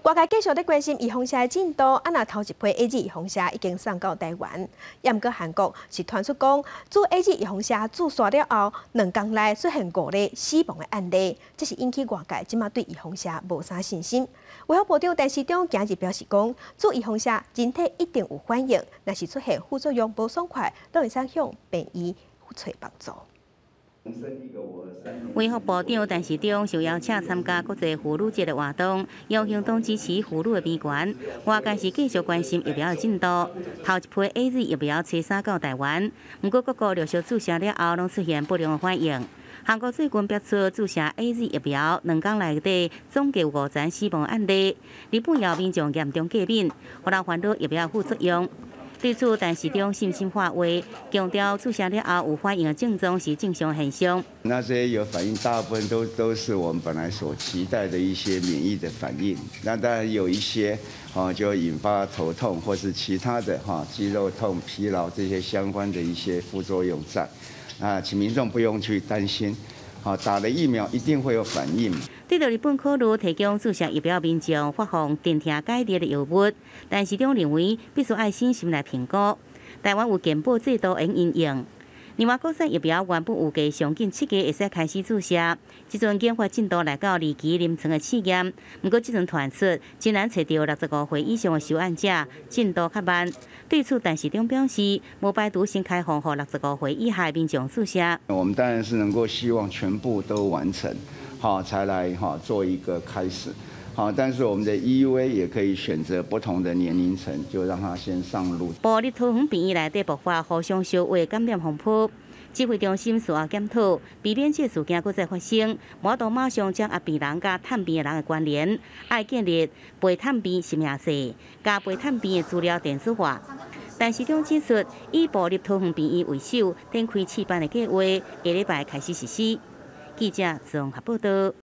外界继续在关心预防射的进度，若头一批 A Z 预防射已经送到台湾，也毋过韩国是传出讲，自 A Z 预防射注射了后，2天内出现5例死亡的案例，这是引起外界即马对预防射无啥信心。卫福部长陈时中今日表示讲，注预防射人体一定有反应，若是出现副作用无爽快，都会向病医找帮助。 卫福部长陈时中受邀请参加国际妇女节的活动，用行动支持妇女的平权。外界是继续关心疫苗的进度。头一批 AZ 疫苗吹送到台湾，不过各国陆续注射了后，拢出现不良的反应。韩国最近标出注射 AZ 疫苗2天内底总计有5件死亡案例。日本也有民众严重过敏，互人烦恼疫苗副作用。 对此，陈时中信心话话，强调注射了后有反应的症状是正常现象。 那些有反应，大部分都是我们本来所期待的一些免疫的反应。那当然有一些就引发头痛或是其他的肌肉痛、疲劳这些相关的一些副作用在。请民众不用去担心，打了疫苗一定会有反应。 对着日本考虑提供注射疫苗民众发放镇痛解热的药物，但市长认为必须爱心心来评估。台湾有健保制度会应用。另外，国产疫苗原本预计上近7个月会使开始注射，即阵研发进度来到2期临床的试验。不过，即阵传出竟然找到65岁以上的受案者，进度较慢。对此，陈时中表示，无排除先开放予65岁以下民众注射。 我们当然是能够希望全部都完成。 才来做一个开始，但是我们的 EUA 也可以选择不同的年龄层，就让它先上路。 部日桃园病院内底爆发互相烧话感染风波，指挥中心事后检讨，避免这事件搁再发生，我都马上将阿病人甲探病的人的关联，爱建立陪探病实名制，加陪探病的资料电子化。但市长指出，以部日桃园病院为首，展开试办的计划，下礼拜开始实施。记者综合报道。